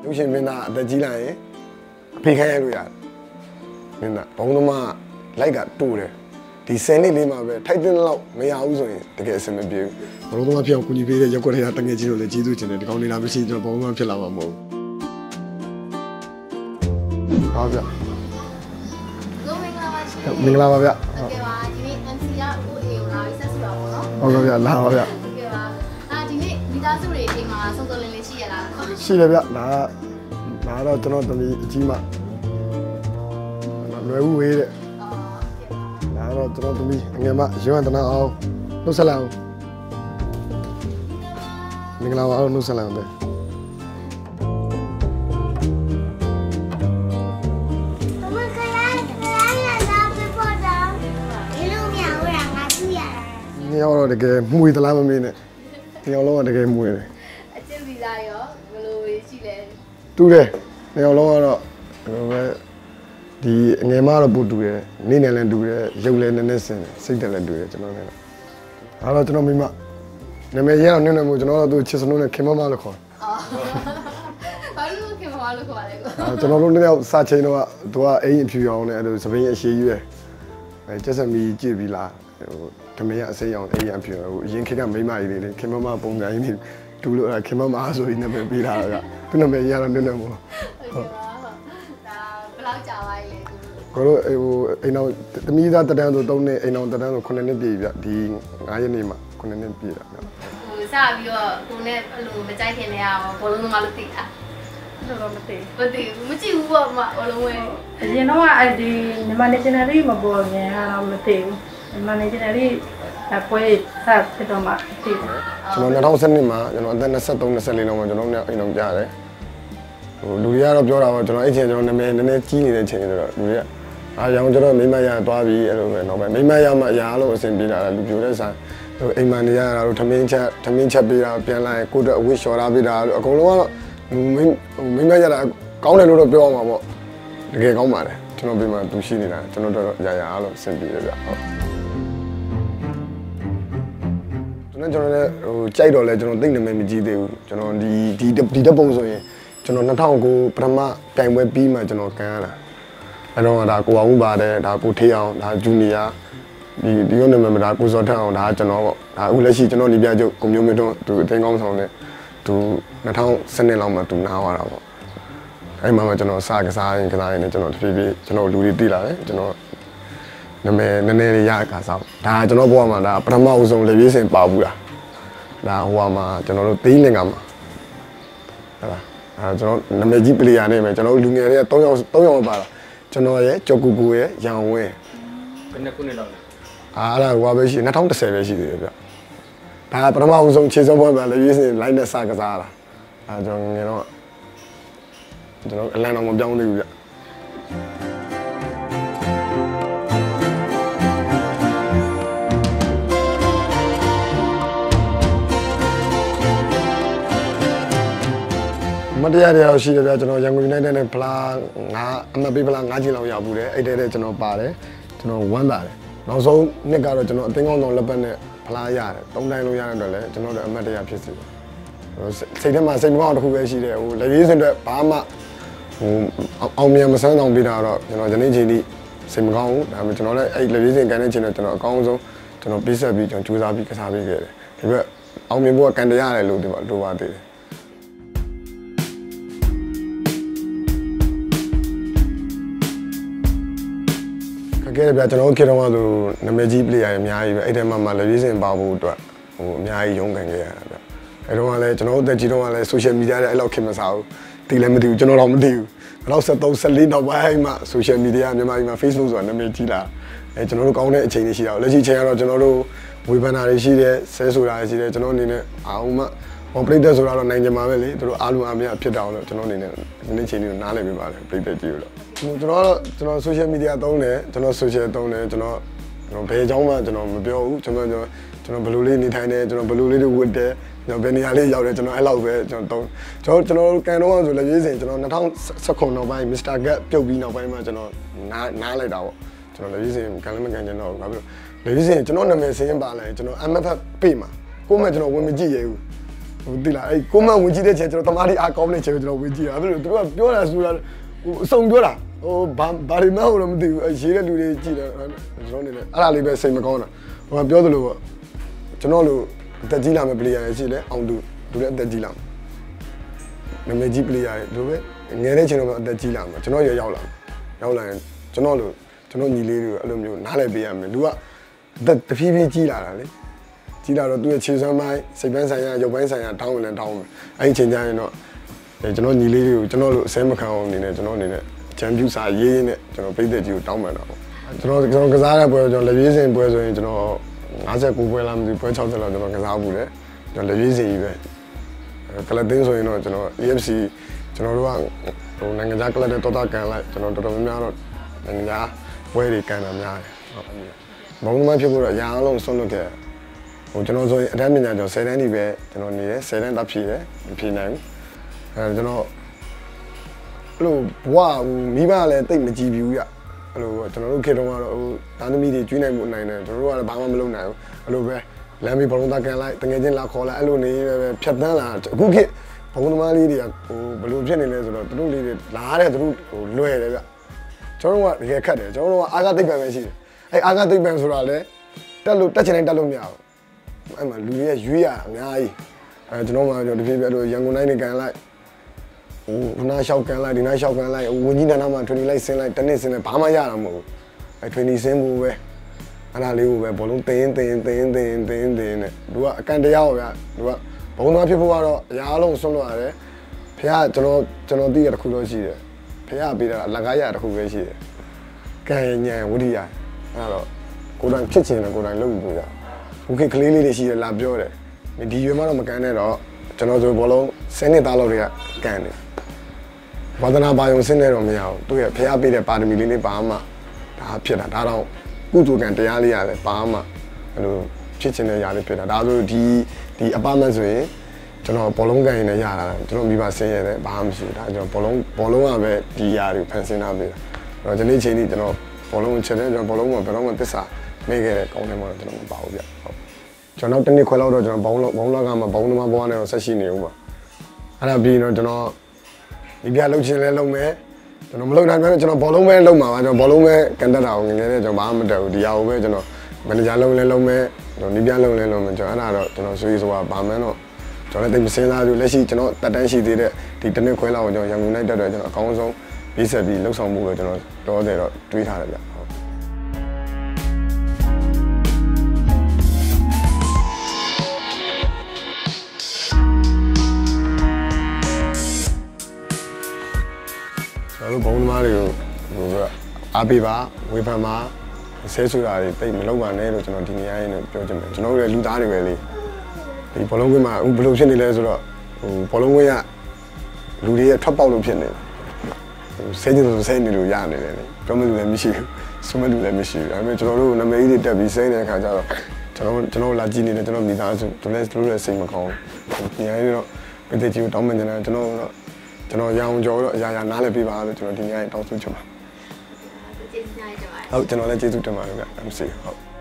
လူရှင်မင်းသားအသက်ကြီးလာရင်အဖေခိုင်းရလို့ရတယ်မင်းသားဘုံသမားလိုက်ကတိုးတယ်ဒီ10နှစ်လေးမှာပဲထိုက်တဲ့လောက်မရဘူးဆိုရင်တကယ်အဆင်မပြေဘူးဘုံသမားဖြစ်အောင်ကူညီပေးတဲ့ရက်ွက်တွေကတငယ်ချင်းတို့လည်းကျေးဇူးတင်တယ်ဒီကောင်းနေတာမရှိကျွန်တော်ဘုံသမားဖြစ်လာမှာမဟုတ်ဘူးဟုတ်ဗျမင်္ဂလာပါဗျဟုတ်ကဲ့ပါဒီနေ့ MC ကကိုအေကိုလာပြီးဆက်စုတာပေါ့နော်ဟုတ်ကဲ့ဗျလာပါဗျဟုတ်ကဲ့ပါဒီနေ့မိသားစုတွေအိမ်မှာစုံစုံလင်းလင်းရှိရလားရှိတယ်ဗျဒါတော့ကျွန်တော်တမီအကြီးမလွယ်ဦးဝေးတဲ့ဒါတော့ကျွန်တော်တမီငယ်မရွံ့တနာအောင်နှုတ်ဆက်လိုက်အောင်မင်္ဂလာပါအောင်နှုတ်ဆက်လိုက်အောင်ညောတော့တကယ်မှုသလားမမင်းနဲ့ညောလုံးကတကယ်မှုရတယ်အချင်းစီသားရောဘယ်လိုရှိလဲတူတယ်ညောလုံးကတော့ဘယ်ဒီငယ်မတော့ပူတူတယ်နေ့နဲ့လည်းတူတယ်ရုပ်လည်းနည်းနည်းစင်စိတ်တယ်လည်းတူတယ်ကျွန်တော်လည်းအဲ့တော့ကျွန်တော်မိမနာမည်ရအောင်နည်းနည်းမို့ကျွန်တော်တို့ချစ်စနိုးနဲ့ခင်မမလို့ခေါ်ဘာလို့ခင်မမလို့ခေါ်ပါလဲကိုကျွန်တော်တို့လည်းစာချိန်တော့သူကအိမ်အဖြူရောင်နဲ့အဲ့လိုသပင်းအရှိကြီးပဲအဲကျက်စမီကြည့်ပြီးလားဟိုဓမရအစိမ်းအောင်အိမ်အဖြူဟိုအရင်ခေတ်ကမိမကြီးလေးခင်မမပုံစံကြီးတူလို့အဲ့ခင်မမဆိုပြီးနာမည်ပေးတာကသူနာမည်ရတော့နည်းနည်းမို့ဟုတ်ကဲ့ပါဒါဘယ်လောက်ကြာပါလဲကိုတို့ဟိုအိမ်တော်သမီးသားတန်းဆို3နှစ်အိမ်တော်တန်းဆို9နှစ်ပြည့်ပြီဒီ9ရက်နေ့မှာ9နှစ်ပြည့်တာဗျဟိုစပြီးတော့ကိုနဲ့အဲ့လိုမကြိုက်ခင်နေရအောင်ဘောလုံးသမားလို့သိတာတော့မသိဘူးမကြည့်ဘူးပေါ့မဘောလုံးဝဲအရင်တော့အဲ့ဒီမြန်မာ national လေးမပေါ်ငယ်တော့မသိဘူးမြန်မာ national လေးအပွဲစဖြစ်တော့မှသိတယ်ကျွန်တော်2012မှာကျွန်တော်အသက်23 24လောက်မှာကျွန်တော်နဲ့အိမ်တော်ကြားတယ်ဟိုလူတွေကတော့ပြောတာပေါ့ကျွန်တော်အဲ့ချိန်ကျွန်တော်နာမည်နည်းနည်းကြီးနေတဲ့ချိန်ဆိုတော့လူတွေကအားရောင်ကျွန်တော်မိမရသွားပြီအဲ့လိုပဲတော့ပဲမိမရမှအရာလို့အဆင်ပြေလာတယ်လူပြိုတဲ့ဆိုင်ဟိုအိမ်မနေရတာတို့ထမင်းချက်ပေးတာပြန်လာရင်ကိုယ့်အတွက်အဝတ်လျှော်ထားပေးတာလို့အကုန်လုံးကတော့မိမရတာကောင်းတယ်လို့တော့ပြောအောင်ပါပေါ့တကယ်ကောင်းပါတယ်ကျွန်တော်ပြင်မှာသူရှိနေတာကျွန်တော်တို့တော့အရာအားလို့အဆင်ပြေတယ်ဗျဟုတ်ကျွန်တော်လည်းဟိုကြိုက်တော့လဲကျွန်တော်သိနေမယ်မကြည့်သေးဘူးကျွန်တော်ဒီတက်ပုံဆိုရင်ကျွန်တော်2009ပထမပြိုင်ပွဲပြီးမှကျွန်တော်ကန်ရတာအဲ့တော့ဒါကိုအောင်ပါတယ်ဒါကိုထေးအောင်ဒါဂျူနီယာဒီရုံးနာမည်ဒါကိုစောထအောင်ဒါကျွန်တော်ပေါ့ဒါအခုလက်ရှိကျွန်တော်နေပြချုပ်ကိုမျိုးမျိုးတော့သူအသိကောင်းဆောင်နဲ့သူ2012လောက်မှသူနားသွားတာပေါ့အဲ့မှာကျွန်တော်စကစားရင်နဲ့ကျွန်တော်တဖြည်းဖြည်းကျွန်တော်လူတွေတည်လာတယ်ကျွန်တော်နာမည်နည်းနည်းလေးရခါစားဒါကျွန်တော်ဘဝမှာဒါပထမအဆုံးလေပြေးစင်ပါဘူးလားဒါဟိုမှာကျွန်တော်တို့သိလင်ကမှာဟုတ်လားအဲကျွန်တော်နာမည်ကြီးပလေယာနဲ့ပဲကျွန်တော်လူငယ်တွေက3ယောက်ပါလာကျွန်တော်ရဲ့ကြော်ကူရဲ့ရောင်ဝဲဘယ်နှစ်ခုနှစ်လောက်လဲအဲ့ဒါဟိုပဲရှိ2010ပဲရှိသေးတယ်ဗျဒါပထမအဆုံးခြေစောပွဲမှာလေပြေးစင်လိုက်နဲ့စကစားတာအဲကျွန်တော်ငယ်တော့ကျွန်တော်အလံတော်မပြောင်းသေးဘူးဗျမတရားတရားရှိတယ်ဗျာကျွန်တော်ရန်ကုန် United နဲ့ဖလားအမတ်ပေးဖလား9ချိန်လောက်ရောက်ဘူးတယ်အဲ့တဲ့ကျွန်တော်ပါတယ်ကျွန်တော်ဝမ်းသာတယ်နောက်ဆုံးနှစ်ကတော့ကျွန်တော်အသင်းကောင်းဆောင်လက်ပတ်နဲ့ဖလားရတယ်3တိုင်းလုံးရတဲ့အတွက်လည်းကျွန်တော်တို့အမတ်တရားဖြစ်စီစိတ်ထဲမှာစိတ်မကောင်းတစ်ခုပဲရှိတယ်ဟိုလက်ရေးစင်အတွက်ဘာမှဟိုအောင်မြင်မဆန်းဆောင်ပေးတာတော့ကျွန်တော်ယနေ့ချိန်ထိစိတ်မကောင်းဘူးဒါပေမဲ့ကျွန်တော်လည်းအဲ့လက်ရေးစင်ကန်တဲ့ချိန်တော့ကျွန်တော်အကောင်းဆုံးကျွန်တော်ပေးဆက်ပြီးကျွန်တော်ကြိုးစားပြီးကစားပေးခဲ့တယ်ဒီဘက်အောင်မြင်ဖို့ကကန်တရားရတယ်လို့ဒီမှာလိုပါသေးတယ်ကဲဗျာကျွန်တော်ခေတ္တမှာဆိုနာမည်ကြီး player အများကြီးပဲအဲ့ထဲမှာလည်းရေးစင်ပါဖို့အတွက်ဟိုအများကြီးရုန်းကန်ခဲ့ရတာဗျအဲ့တော့ကလည်းကျွန်တော်တို့အသက်ကြီးတော့ကလည်း social media တွေအဲ့လောက်ခင်မစားဘူးတီးလည်းမသိဘူးကျွန်တော်တော့မသိဘူးအဲ့တော့73 14နောက်ပိုင်းမှာ social media မြန်မာပြည်မှာ Facebook ဆိုတာနာမည်ကြီးလာအဲကျွန်တော်တို့ကောင်းတဲ့အချိန်တွေရှိတာလက်ရှိအချိန်ကတော့ကျွန်တော်တို့ဝေဖန်တာတွေရှိတယ်ဆဲဆိုတာတွေရှိတယ်ကျွန်တော်အနေနဲ့အောင်မှဟောပရိသတ်ဆိုတာတော့နိုင်ကြမှာပဲလေတို့အားလုံးအားမရဖြစ်တာအောင်လို့ကျွန်တော်အနေနဲ့ဒီနေ့ချိန်လေးကိုနားလည်ပေးပါလေပရိသတ်ကြီးလို့ကျွန်တော် social media သုံးတယ်ကျွန်တော် social သုံးတယ်ကျွန်တော်ဘယ်အကြောင်းမှကျွန်တော်မပြောဘူးကျွန်တော်ဘယ်လိုလေးနေထိုင်တယ်ကျွန်တော်ဘယ်လိုလေးတွေဝတ်တယ်ကျွန်တော်ဘယ်နေရာလေးရောက်တယ်ကျွန်တော်အဲ့လောက်ပဲကျွန်တော်ကန်တော့ဆိုလည်းရေးစင်ကျွန်တော်2019နောက်ပိုင်း Mr. Gat ပြုတ်ပြီးနောက်ပိုင်းမှာကျွန်တော်နားလိုက်တာပေါ့ကျွန်တော်လည်းရေးစင်ကန်လည်းမကန်ချင်တော့ဘူးဘာဖြစ်လို့လည်းရေးစင်ကျွန်တော်နာမည်စင်းပါလဲကျွန်တော် MFF ပေးမှာကိုမှကျွန်တော်ဝင်မကြည့်ရဘူးသိလားအဲ့ကိုမဝင်ကြည့်တဲ့ချက်ကျွန်တော်တမားလေးအားကောင်းတဲ့ချက်ကိုကျွန်တော်ဝင်ကြည့်တာအဲ့လိုသူတို့ကပြောတာဆိုတာဟိုအစုံပြောတာဟိုဘာတွေမှတော့မသိဘူးရေးတဲ့လူတွေကြည့်တယ်ကျွန်တော်နေတယ်အဲ့ဒါလေးပဲစိတ်မကောင်းတာဟိုကပြောသလိုပေါ့ကျွန်တော်လိုအသက်ကြီးလာမဲ့ player တွေရှိလဲအောင်သူလည်းအသက်ကြီးလာနာမည်ကြီး player တွေလိုပဲငယ်တဲ့ချိန်တော့အသက်ကြီးလာမှာကျွန်တော်ရောက်လာရင်ကျွန်တော်ညီလေးတွေအဲ့လိုမျိုးနားလည်ပေးရမယ်လူကတဖြည်းဖြည်းကြီးလာတာလေကြီးလာတော့သူ့ရဲ့ခြေစွမ်းပိုင်းစိတ်ပိုင်းဆိုင်ရာရုပ်ပိုင်းဆိုင်ရာတောင်းရင်တောင်းမယ်အဲ့ဒီချိန်ကျရင်တော့ကျွန်တော်ညီလေးတွေကိုကျွန်တော်လိုအစဲမခံအောင်အနေနဲ့ကျွန်တော်အနေနဲ့ချန်ပီယံစာရေးရင်းနဲ့ကျွန်တော်ပြည်သက်ကြီးကိုတောင်းပန်တာပေါ့ကျွန်တော်ကစားတဲ့ပွဲကျွန်တော်လက်ရွေးစင်ပွဲဆိုရင်ကျွန်တော်59ပွဲလားမသိပွဲ60လောက်ကျွန်တော်ကစားဘူးလေကျွန်တော်လက်ရွေးစင်ကြီးပဲကလပ်တင်းဆိုရင်တော့ကျွန်တော် EFC ကျွန်တော်တို့ကဟိုနိုင်ငံခြားကလပ်တွေတော်တော်ကန်လိုက်ကျွန်တော်တော်တော်များများတော့နိုင်ငံခြားပွဲတွေကန်တာများတယ်ဟုတ်ဘုံသမားဖြစ်ဖို့တော့အရာအလုံးဆွန့်လွတ်ခဲ့ဟိုကျွန်တော်ဆိုရင်အတန်းပညာကျော်10တန်းဒီပဲကျွန်တော်နေတယ်10တန်းတက်ဖြည့်တယ်မဖြည့်နိုင်ဘူးကျွန်တော်အဲ့လိုဘဝမိဘလည်းတိတ်မကြည့်ဘူးရအဲ့လိုကျွန်တော်တို့ခေတ္တကတော့ဟိုသားသမီးတွေကျွေးနိုင်မှုနိုင်တယ်ကျွန်တော်တို့ကလည်းဘာမှမလုပ်နိုင်ဘူးအဲ့လိုပဲလမ်းပြီးဘုံသားကန်လိုက်တငယ်ချင်းလာခေါ်လိုက်အဲ့လိုနေပဲဖြတ်တန်းလာအခုခေတ်ဘုံသမားလေးတွေကဟိုဘယ်လိုဖြစ်နေလဲဆိုတော့သူတို့လေးတွေလာတဲ့သူတို့ဟိုလွယ်တယ်ဗျကျွန်တော်တို့ကတကယ်ခက်တယ်ကျွန်တော်တို့ကအာဃာသိပ္ပံပဲရှိတယ်အဲ့အာဃာသိပ္ပံဆိုတာလည်းတက်ချင်တိုင်းတက်လို့မရဘူးအဲ့မှာလူတွေကရွေးရအများကြီးကျွန်တော်မှကျွန်တော်တဖြည်းဖြည်းလို့ရန်ကုန်တိုင်းနေကန်လိုက်ဟိုခုနရှောက်ကန်လိုက်ဒီနားရှောက်ကန်လိုက်ဝင်ကြီးဌာနမှာ20လိုက်ဆင်းလိုက်တစ်နှစ်ဆင်းလိုက်ဘာမှရတာမဟုတ်ဘူးအဲ့20ဆင်းဖို့ပဲအဲ့ဒါလေးကိုပဲဘောလုံးတင်းနဲ့သူကအကန်တရားပါဗျာသူကဘုံသားဖြစ်ဖို့ကတော့အရာအလုံးဆွန့်လွတ်ရတယ်ဖခင်ကျွန်တော်သိရတစ်ခုတော့ရှိတယ်ဖခင်ပေးတာအလကားရတစ်ခုပဲရှိတယ်ကံဉာဏ်ဝိရိယအဲ့တော့ကိုယ်တိုင်ဖြစ်ချင်တယ်ကိုယ်တိုင်လုပ်လို့ရခုခေတ်ကလေးလေးတွေရှိတယ်လာပြောတယ်ဒီရွယ်မှတော့မကန်နဲ့တော့ကျွန်တော်ဆိုဘောလုံး10နှစ်သားလောက်တွေကကန်တယ်ဝါသနာပါယုံစင်းနေတော့မရဘူးသူရဲ့ဖခင်ပေးတဲ့ပါရမီလေးပါမှဒါဖြစ်တာဒါတော့ကုသိုလ်ကံတရားလေးရတယ်ပါမှအဲ့လိုဖြစ်ချင်တဲ့ຢာလေးဖြစ်တာဒါဆိုဒီအပါမန်ဆိုရင်ကျွန်တော်ဘောလုံးကန်ရင်လည်းရတာကျွန်တော်မိဘဆင်းရဲတယ်ဘာမှမရှိဘူးဒါကျွန်တော်ဘောလုံးကပဲဒီຢာတွေဖန်ဆင်းထားပေးတာအဲ့တော့ဒီနေ့ချိန်ကြီးကျွန်တော်ဘောလုံးချက်တယ်ကျွန်တော်ဘောလုံးမှာဘယ်တော့မှသစ္စာမေ့ခဲ့တဲ့ကောင်းတယ်မှာတော့ကျွန်တော်မပါဘူးဗျဟုတ်ကျွန်တော်တစ်နှစ်ခွဲလောက်တော့ကျွန်တော်ဘုံလောက်ကမှာဘုံသမားဘွားနဲ့တော့ဆက်ရှိနေဦးပါအဲ့ဒါပြီးတော့ကျွန်တော်ဒီပြလှုပ်ချင်းလဲလုပ်မယ်ကျွန်တော်မလုပ်နိုင်ဘူးကျွန်တော်ဘောလုံးပဲလုပ်မှာပါကျွန်တော်ဘောလုံးပဲကန်တက်တာကိုငယ်ငယ်နဲ့ကျွန်တော်ဘာမှမတက်ဘူးဒီဟာကိုပဲကျွန်တော်မန်နေဂျာလုပ်လဲလုပ်မယ်ကျွန်တော်ဒီပြလုပ်လဲလုပ်မယ်ကျွန်တော်အဲ့ဒါတော့ကျွန်တော်ဆွေးဆိုတာဗာမန်းတော့ကျွန်တော်လည်းတိတ်မစင်းစားဘူးလက်ရှိကျွန်တော်တက်တန်းရှိသေးတဲ့ဒီတစ်နှစ်ခွဲလောက်ကိုကျွန်တော်ရန်ကုန်နိုင်တက်တော့ကျွန်တော်အကောင်းဆုံးရေးဆက်ပြီးလှုပ်ဆောင်မှုတော့ကျွန်တော်တော့တယ်တော့တွေးထားတယ်ဗျဟုတ်ဘုံသမားတွေကိုဟိုအားပေးပါဝေဖန်ပါဆဲဆိုတာတွေတိတ်မလုပ်ပါနဲ့လို့ကျွန်တော်ဒီနေရာရင်းနဲ့ပြောချင်တယ်ကျွန်တော်တို့လည်းလူသားတွေပဲလေဒီဘောလုံးကွင်းမှာဘယ်လိုဖြစ်နေလဲဆိုတော့ဟိုဘောလုံးကွင်းကလူတွေရဲ့ထွက်ပေါက်လို့ဖြစ်နေတယ်ဆဲချင်လို့ဆဲနေလို့ရနေတယ်လေပြောမလို့လည်းမရှိဘူးဆိုမလို့လည်းမရှိဘူးဒါပေမဲ့ကျွန်တော်တို့နာမည်ကြီးတွေတက်ပြီးဆဲနေတဲ့အခါကျတော့ကျွန်တော်လာကြည့်နေတယ်ကျွန်တော်မိသားစုတို့လည်းစိတ်မကောင်းဘူးဒီနေရာရင်းတော့ပြည်သူကြီးကိုတောင်းပန်နေတယ်ကျွန်တော်ရအောင်ကြော်တော့အရာနားလည်ပြပါလို့ကျွန်တော်ဒီနေ့တောင်းဆိုချင်ပါဟုတ်ကျွန်တော်လည်းကျေးဇူးတင်ပါတယ်ဗျ MC ဟုတ်